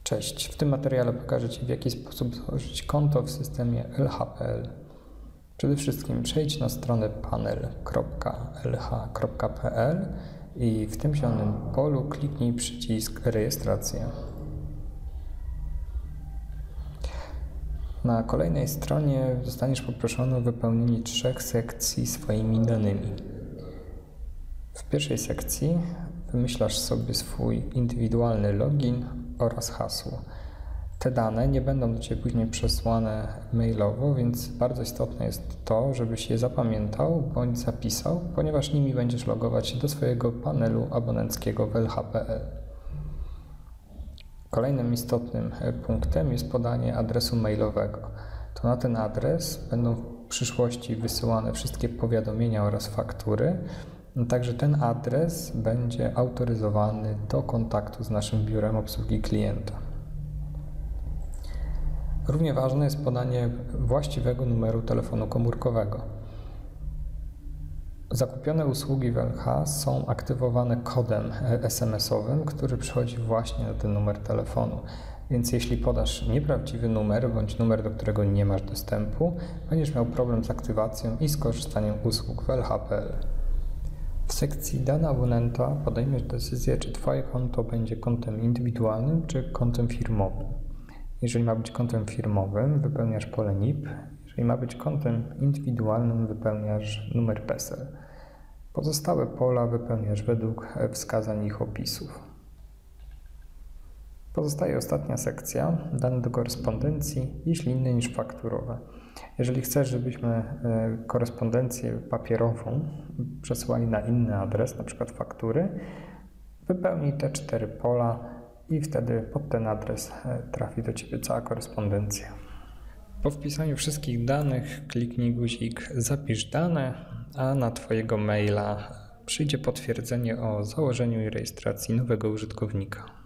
Cześć, w tym materiale pokażę Ci, w jaki sposób założyć konto w systemie LH.pl. Przede wszystkim przejdź na stronę panel.lh.pl i w tym zielonym polu kliknij przycisk rejestracja. Na kolejnej stronie zostaniesz poproszony o wypełnienie 3 sekcji swoimi danymi. W pierwszej sekcji wymyślasz sobie swój indywidualny login oraz hasło. Te dane nie będą do Ciebie później przesłane mailowo, więc bardzo istotne jest to, żebyś je zapamiętał bądź zapisał, ponieważ nimi będziesz logować się do swojego panelu abonenckiego w LH.pl. Kolejnym istotnym punktem jest podanie adresu mailowego. To na ten adres będą w przyszłości wysyłane wszystkie powiadomienia oraz faktury. Także ten adres będzie autoryzowany do kontaktu z naszym biurem obsługi klienta. Równie ważne jest podanie właściwego numeru telefonu komórkowego. Zakupione usługi w LH są aktywowane kodem SMS-owym, który przychodzi właśnie na ten numer telefonu. Więc jeśli podasz nieprawdziwy numer bądź numer, do którego nie masz dostępu, będziesz miał problem z aktywacją i skorzystaniem usług w LH.pl. W sekcji dane abonenta podejmiesz decyzję, czy Twoje konto będzie kontem indywidualnym, czy kontem firmowym. Jeżeli ma być kontem firmowym, wypełniasz pole NIP. Jeżeli ma być kontem indywidualnym, wypełniasz numer PESEL. Pozostałe pola wypełniasz według wskazań ich opisów. Pozostaje ostatnia sekcja, dane do korespondencji, jeśli inne niż fakturowe. Jeżeli chcesz, żebyśmy korespondencję papierową przesyłali na inny adres, np. faktury, wypełnij te 4 pola i wtedy pod ten adres trafi do Ciebie cała korespondencja. Po wpisaniu wszystkich danych kliknij guzik Zapisz dane, a na Twojego maila przyjdzie potwierdzenie o założeniu i rejestracji nowego użytkownika.